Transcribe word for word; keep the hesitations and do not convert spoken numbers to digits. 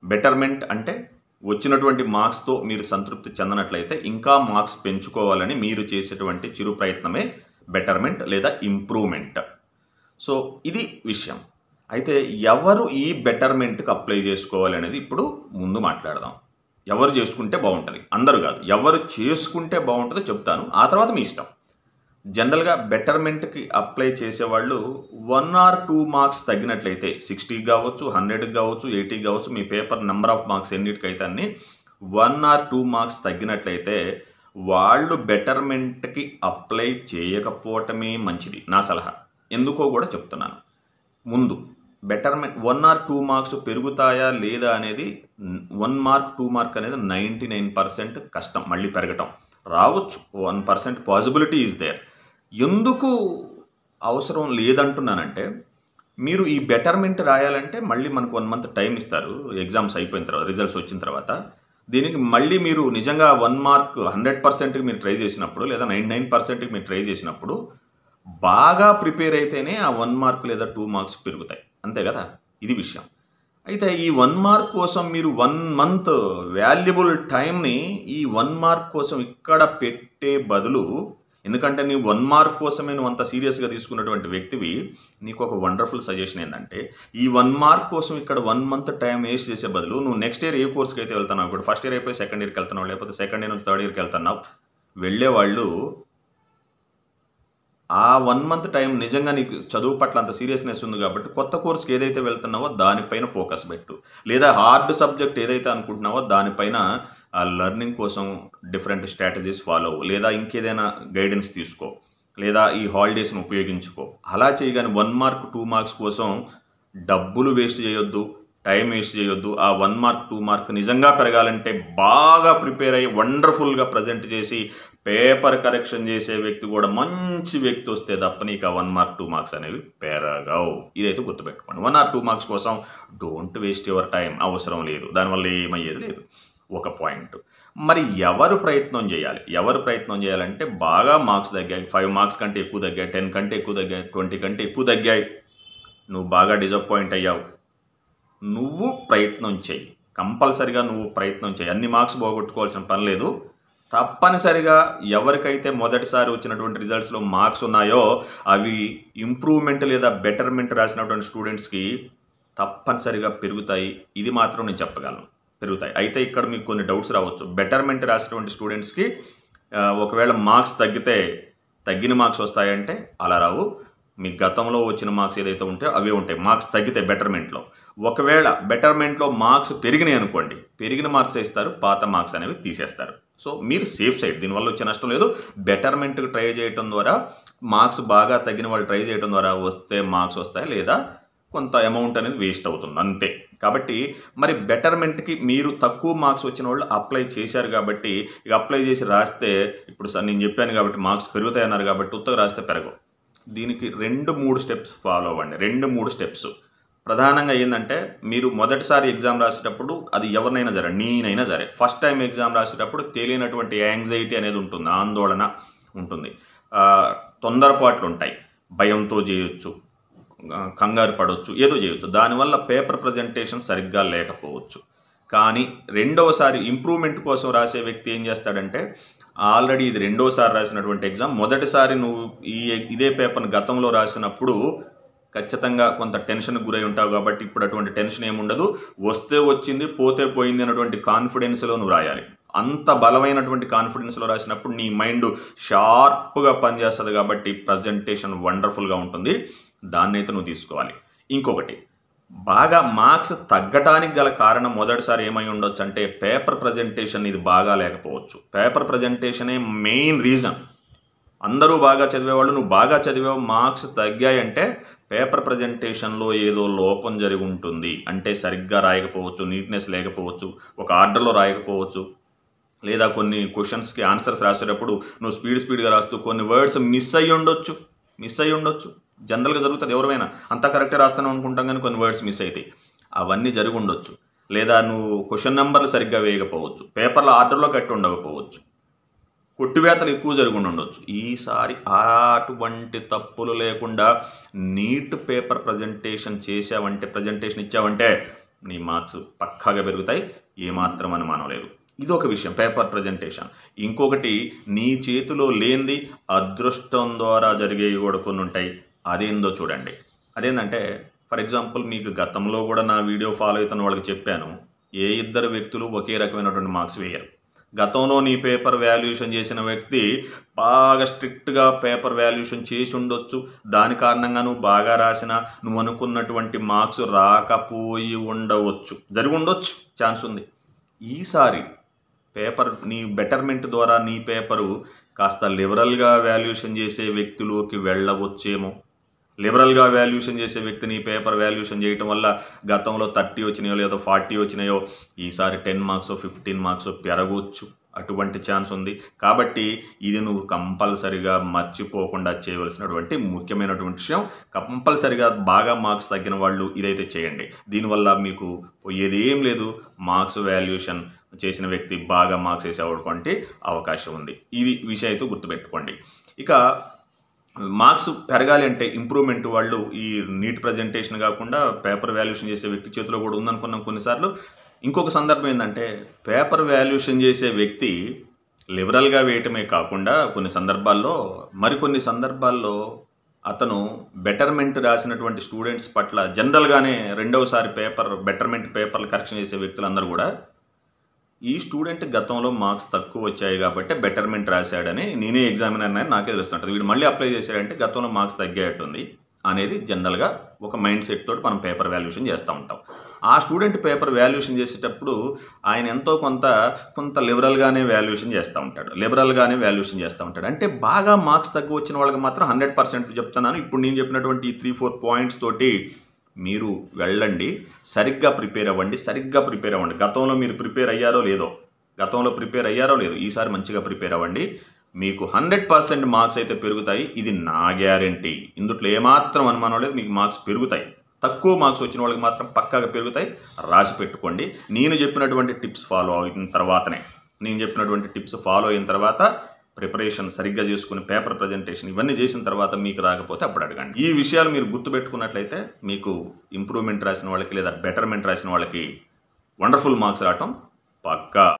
Betterment అంటే వచ్చినటువంటి మార్క్స్తో మీరు సంతృప్తి చెందనట్లయితే ఇంకా మార్క్స్ పెంచుకోవాలని మీరు చేసేటువంటి చిరు ప్రయత్నమే బెటర్మెంట్ లేదా ఇంప్రూవ్మెంట్. సో ఇది విషయం. అయితే ఎవరు ఈ బెటర్మెంట్కి అప్లై చేసుకోవాలి అనేది ఇప్పుడు ముందు మాట్లాడదాం. ఎవరు చేసుకుంటే బాగుంటుంది, అందరూ కాదు, ఎవరు చేసుకుంటే బాగుంటుందో చెప్తాను, ఆ తర్వాత మీ ఇష్టం. జనరల్గా బెటర్మెంట్కి అప్లై చేసేవాళ్ళు వన్ ఆర్ టూ మార్క్స్ తగ్గినట్లయితే సిక్స్టీకి కావచ్చు, హండ్రెడ్కి కావచ్చు, ఎయిటీకి కావచ్చు, మీ పేపర్ నెంబర్ ఆఫ్ మార్క్స్ ఎన్నిటికైతే అన్ని వన్ ఆర్ టూ మార్క్స్ తగ్గినట్లయితే వాళ్ళు బెటర్మెంట్కి అప్లై చేయకపోవటమే మంచిది నా సలహా. ఎందుకో కూడా చెప్తున్నాను. ముందు betterment one or two marks పెరుగుతాయా లేదా అనేది, వన్ మార్క్ టూ మార్క్ అనేది నైంటీ నైన్ పర్సెంట్ కష్టం మళ్ళీ పెరగటం. రావచ్చు, one percent possibility is there. ఎందుకు అవసరం లేదంటున్నానంటే, మీరు ఈ బెటర్మెంట్ రాయాలంటే మళ్ళీ మనకు వన్ మంత్ టైం ఇస్తారు ఎగ్జామ్స్ అయిపోయిన తర్వాత, రిజల్ట్స్ వచ్చిన తర్వాత. దీనికి మళ్ళీ మీరు నిజంగా వన్ మార్క్ హండ్రెడ్ పర్సెంట్కి మీరు ట్రై చేసినప్పుడు లేదా నైంటీ నైన్ పర్సెంట్కి మీరు ట్రై చేసినప్పుడు బాగా ప్రిపేర్ అయితేనే ఆ వన్ మార్క్ లేదా టూ మార్క్స్ పెరుగుతాయి, అంతే కదా, ఇది విషయం. అయితే ఈ వన్ మార్క్ కోసం మీరు వన్ మంత్ వాల్యుబుల్ టైంని ఈ వన్ మార్క్ కోసం ఇక్కడ పెట్టే బదులు, ఎందుకంటే నీ వన్ మార్క్ కోసమే నువ్వు అంత సీరియస్గా తీసుకున్నటువంటి వ్యక్తివి, నీకు ఒక వండర్ఫుల్ సజెషన్ ఏంటంటే, ఈ వన్ మార్క్ కోసం ఇక్కడ వన్ మంత్ టైం వేస్ట్ చేసే బదులు నువ్వు నెక్స్ట్ ఇయర్ ఏ కోర్స్కి అయితే వెళ్తున్నావు, ఇప్పుడు ఫస్ట్ ఇయర్ అయిపోయి సెకండ్ ఇయర్కి వెళ్తున్నావు, లేకపోతే సెకండ్ ఇయర్ నుంచి థర్డ్ ఇయర్కి వెళ్తున్నావు, వెళ్ళేవాళ్ళు ఆ వన్ మంత్ టైం నిజంగా నీకు చదువు పట్ల అంత సీరియస్నెస్ ఉంది కాబట్టి కొత్త కోర్స్కి ఏదైతే వెళ్తున్నావో దానిపైన ఫోకస్ పెట్టు, లేదా హార్డ్ సబ్జెక్ట్ ఏదైతే అనుకుంటున్నావో దానిపైన ఆ లెర్నింగ్ కోసం డిఫరెంట్ స్ట్రాటజీస్ ఫాలో అవ్వు, లేదా ఇంకేదైనా గైడెన్స్ తీసుకో, లేదా ఈ హాలిడేస్ని ఉపయోగించుకో. అలా చేయగానే వన్ మార్క్ టూ మార్క్స్ కోసం డబ్బులు వేస్ట్ చేయొద్దు, టైం వేస్ట్ చేయొద్దు. ఆ వన్ మార్క్ టూ మార్క్ నిజంగా పెరగాలంటే బాగా ప్రిపేర్ అయ్యి వండర్ఫుల్గా ప్రజెంట్ చేసి పేపర్ కరెక్షన్ చేసే వ్యక్తి కూడా మంచి వ్యక్తి వస్తే తప్ప నీకు ఆ వన్ మార్క్ టూ మార్క్స్ అనేవి పెరగవు. ఇదైతే గుర్తుపెట్టుకోండి. వన్ ఆర్ టూ మార్క్స్ కోసం డోంట్ వేస్ట్ యువర్ టైం, అవసరం లేదు, దానివల్ల ఏమయ్యేది లేదు. ఒక పాయింట్. మరి ఎవరు ప్రయత్నం చేయాలి? ఎవరు ప్రయత్నం చేయాలంటే, బాగా మార్క్స్ తగ్గాయి, ఫైవ్ మార్క్స్ కంటే ఎక్కువ తగ్గాయి, టెన్ కంటే ఎక్కువ తగ్గాయి, ట్వంటీ కంటే ఎక్కువ తగ్గాయి, నువ్వు బాగా డిసప్పాయింట్ అయ్యావు, నువ్వు ప్రయత్నం చేయి. కంపల్సరిగా నువ్వు ప్రయత్నం చేయి. అన్ని మార్క్స్ పోగొట్టుకోవాల్సిన పని లేదు. తప్పనిసరిగా ఎవరికైతే మొదటిసారి వచ్చినటువంటి రిజల్ట్స్లో మార్క్స్ ఉన్నాయో అవి ఇంప్రూవ్మెంట్ లేదా బెటర్మెంట్ రాసినటువంటి స్టూడెంట్స్కి తప్పనిసరిగా పెరుగుతాయి. ఇది మాత్రం నేను చెప్పగలను, పెరుగుతాయి. అయితే ఇక్కడ మీకు కొన్ని డౌట్స్ రావచ్చు. బెటర్మెంట్ రాసినటువంటి స్టూడెంట్స్కి ఒకవేళ మార్క్స్ తగ్గితే తగ్గిన మార్క్స్ వస్తాయంటే అలా రావు. మీ గతంలో వచ్చిన మార్క్స్ ఏదైతే ఉంటాయో అవే ఉంటాయి. మార్క్స్ తగ్గితే బెటర్మెంట్లో, ఒకవేళ బెటర్మెంట్లో మార్క్స్ పెరిగినాయి అనుకోండి, పెరిగిన మార్క్స్ ఇస్తారు, పాత మార్క్స్ అనేవి తీసేస్తారు. సో మీరు సేఫ్ సైడ్, దీనివల్ల వచ్చే నష్టం లేదు. బెటర్మెంట్కి ట్రై చేయడం ద్వారా మార్క్స్ బాగా తగ్గిన వాళ్ళు ట్రై చేయడం ద్వారా వస్తే మార్క్స్ వస్తాయి, లేదా కొంత అమౌంట్ అనేది వేస్ట్ అవుతుంది, అంతే. కాబట్టి మరి బెటర్మెంట్కి మీరు తక్కువ మార్క్స్ వచ్చిన వాళ్ళు అప్లై చేశారు కాబట్టి, ఇక అప్లై చేసి రాస్తే, ఇప్పుడు సార్ నేను చెప్పాను కాబట్టి మార్క్స్ పెరుగుతాయి అన్నారు కాబట్టి ఉత్తగా రాస్తే పెరగవు. దీనికి రెండు మూడు స్టెప్స్ ఫాలో అవ్వండి. రెండు మూడు స్టెప్స్ ప్రధానంగా ఏంటంటే, మీరు మొదటిసారి ఎగ్జామ్ రాసేటప్పుడు, అది ఎవరినైనా సరే, నేనైనా సరే, ఫస్ట్ టైం ఎగ్జామ్ రాసేటప్పుడు తెలియనటువంటి యాంగ్జైటీ అనేది ఉంటుంది, ఆందోళన ఉంటుంది, తొందరపాట్లు ఉంటాయి, భయంతో చేయొచ్చు, కంగారు పడవచ్చు, ఏదో చేయొచ్చు. దానివల్ల పేపర్ ప్రజెంటేషన్ సరిగ్గా లేకపోవచ్చు. కానీ రెండవసారి ఇంప్రూవ్మెంట్ కోసం రాసే వ్యక్తి ఏం చేస్తాడంటే, ఆల్రెడీ ఇది రెండోసారి రాసినటువంటి ఎగ్జామ్, మొదటిసారి నువ్వు ఈ ఇదే పేపర్ని గతంలో రాసినప్పుడు ఖచ్చితంగా కొంత టెన్షన్కి గురై ఉంటావు కాబట్టి ఇప్పుడు అటువంటి టెన్షన్ ఏముండదు. వస్తే వచ్చింది, పోతే పోయింది అన్నటువంటి కాన్ఫిడెన్స్లో నువ్వు రాయాలి. అంత బలమైనటువంటి కాన్ఫిడెన్స్లో రాసినప్పుడు నీ మైండ్ షార్ప్గా పనిచేస్తుంది కాబట్టి ప్రజెంటేషన్ వండర్ఫుల్గా ఉంటుంది. దాన్ని అయితే నువ్వు తీసుకోవాలి. ఇంకొకటి, బాగా మార్క్స్ తగ్గటానికి గల కారణం మొదటిసారి ఏమై ఉండొచ్చు అంటే, పేపర్ ప్రజెంటేషన్ ఇది బాగా లేకపోవచ్చు. పేపర్ ప్రజెంటేషనే మెయిన్ రీజన్. అందరూ బాగా చదివేవాళ్ళు, నువ్వు బాగా చదివావు, మార్క్స్ తగ్గాయంటే పేపర్ ప్రజెంటేషన్లో ఏదో లోపం జరిగి ఉంటుంది. అంటే సరిగ్గా రాయకపోవచ్చు, నీట్నెస్ లేకపోవచ్చు, ఒక ఆర్డర్లో రాయకపోవచ్చు, లేదా కొన్ని క్వశ్చన్స్కి ఆన్సర్స్ రాసేటప్పుడు నువ్వు స్పీడ్ స్పీడ్గా రాస్తూ కొన్ని వర్డ్స్ మిస్ అయ్యి ఉండొచ్చు మిస్ అయ్యి ఉండొచ్చు జనరల్గా జరుగుతుంది, ఎవరైనా అంతా కరెక్టే రాస్తాను అనుకుంటాం కానీ కొన్ని వర్డ్స్ మిస్ అవుతాయి, అవన్నీ జరిగి ఉండొచ్చు. లేదా నువ్వు క్వశ్చన్ నెంబర్లు సరిగ్గా వేయకపోవచ్చు, పేపర్ల ఆర్డర్లో కట్టి ఉండకపోవచ్చు, కొట్టివేతలు ఎక్కువ జరిగి ఉండొచ్చు. ఈసారి అటువంటి తప్పులు లేకుండా నీట్ పేపర్ ప్రజెంటేషన్ చేసావంటే, ప్రజెంటేషన్ ఇచ్చావంటే నీ మార్క్స్ పక్కాగా పెరుగుతాయి, ఏమాత్రం అనుమానం లేదు. ఇదొక విషయం పేపర్ ప్రజెంటేషన్. ఇంకొకటి నీ చేతిలో లేనిది అదృష్టం ద్వారా జరిగేవి కూడా కొన్ని ఉంటాయి. అదేందో చూడండి. అదేంటంటే ఫర్ ఎగ్జాంపుల్ మీకు గతంలో కూడా నా వీడియో ఫాలో అవుతున్న వాళ్ళకి చెప్పాను, ఏ ఇద్దరు వ్యక్తులు ఒకే రకమైనటువంటి మార్క్స్ వేయరు. గతంలో నీ పేపర్ వాల్యుయేషన్ చేసిన వ్యక్తి బాగా స్ట్రిక్ట్గా పేపర్ వాల్యుయేషన్ చేసి ఉండొచ్చు, దాని కారణంగా నువ్వు బాగా రాసినా నువ్వు అనుకున్నటువంటి మార్క్స్ రాకపోయి ఉండవచ్చు, జరిగి ఉండొచ్చు, ఛాన్స్ ఉంది. ఈసారి పేపర్ నీ బెటర్మెంట్ ద్వారా నీ పేపరు కాస్త లిబరల్గా వాల్యుయేషన్ చేసే వ్యక్తిలోకి వెళ్ళవచ్చేమో. లిబరల్గా వాల్యుయేషన్ చేసే వ్యక్తి నీ పేపర్ వాల్యుయేషన్ చేయటం వల్ల గతంలో థర్టీ వచ్చినాయో లేదో ఫార్టీ వచ్చినాయో ఈసారి టెన్ మార్క్స్ ఫిఫ్టీన్ మార్క్స్ పెరగవచ్చు, అటువంటి ఛాన్స్ ఉంది. కాబట్టి ఇది నువ్వు కంపల్సరిగా మర్చిపోకుండా చేయవలసినటువంటి ముఖ్యమైనటువంటి విషయం. కంపల్సరిగా బాగా మార్క్స్ తగ్గిన వాళ్ళు ఇదైతే చేయండి. దీనివల్ల మీకు పోయేది ఏం లేదు, మార్క్స్ వాల్యుయేషన్ చేసిన వ్యక్తి బాగా మార్క్స్ వేసేవాడుకుంటే అవకాశం ఉంది. ఇది విషయం అయితే గుర్తుపెట్టుకోండి. ఇక మార్క్స్ పెరగాలి అంటే ఇంప్రూవ్మెంట్ వాళ్ళు ఈ నీట్ ప్రజెంటేషన్ కాకుండా పేపర్ వాల్యుయేషన్ చేసే వ్యక్తి చేతిలో కూడా ఉందనుకున్నాం కొన్నిసార్లు. ఇంకొక సందర్భం ఏంటంటే పేపర్ వాల్యుయేషన్ చేసే వ్యక్తి లిబరల్గా వేయటమే కాకుండా కొన్ని సందర్భాల్లో మరికొన్ని సందర్భాల్లో అతను బెటర్మెంట్ రాసినటువంటి స్టూడెంట్స్ పట్ల జనరల్గానే రెండవసారి పేపర్ బెటర్మెంట్ పేపర్లు కరెక్షన్ చేసే వ్యక్తులందరూ కూడా ఈ స్టూడెంట్ గతంలో మార్క్స్ తక్కువ వచ్చాయి కాబట్టి బెటర్మెంట్ రాశాడని నేనే ఎగ్జామినర్ అని నాకే తెలుస్తుంటుంది, వీడు మళ్ళీ అప్లై చేశాడంటే గతంలో మార్క్స్ తగ్గేటుంది అనేది జనరల్గా ఒక మైండ్ సెట్ తోటి మనం పేపర్ వాల్యుయేషన్ చేస్తూ ఉంటాం. ఆ స్టూడెంట్ పేపర్ వాల్యుయేషన్ చేసేటప్పుడు ఆయన ఎంతో కొంత కొంత లిబరల్గానే వాల్యుయేషన్ చేస్తూ ఉంటాడు లిబరల్గానే వాల్యుయేషన్ చేస్తూ ఉంటాడు అంటే బాగా మార్క్స్ తక్కువ వచ్చిన వాళ్ళకి మాత్రం హండ్రెడ్ పర్సెంట్ చెప్తున్నాను. ఇప్పుడు నేను చెప్పినటువంటి త్రీ ఫోర్ పాయింట్స్ తోటి మీరు వెళ్ళండి, సరిగ్గా ప్రిపేర్ అవ్వండి, సరిగ్గా ప్రిపేర్ అవ్వండి. గతంలో మీరు ప్రిపేర్ అయ్యారో లేదో గతంలో ప్రిపేర్ అయ్యారో లేదో ఈసారి మంచిగా ప్రిపేర్ అవ్వండి, మీకు హండ్రెడ్ పర్సెంట్ మార్క్స్ అయితే పెరుగుతాయి. ఇది నా గ్యారంటీ, ఇందుట్లో ఏమాత్రం అనుమానం లేదు, మీకు మార్క్స్ పెరుగుతాయి. తక్కువ మార్క్స్ వచ్చిన వాళ్ళకి మాత్రం పక్కాగా పెరుగుతాయి, రాసి పెట్టుకోండి. నేను చెప్పినటువంటి టిప్స్ ఫాలో అయిన తర్వాతనే నేను చెప్పినటువంటి టిప్స్ ఫాలో అయిన తర్వాత ప్రిపరేషన్ సరిగ్గా చేసుకుని పేపర్ ప్రజెంటేషన్ ఇవన్నీ చేసిన తర్వాత మీకు రాకపోతే అప్పుడు అడగండి. ఈ విషయాలు మీరు గుర్తుపెట్టుకున్నట్లయితే మీకు ఇంప్రూవ్మెంట్ రాసిన వాళ్ళకి లేదా బెటర్మెంట్ రాసిన వాళ్ళకి వండర్ఫుల్ మార్క్స్ రావటం పక్కా.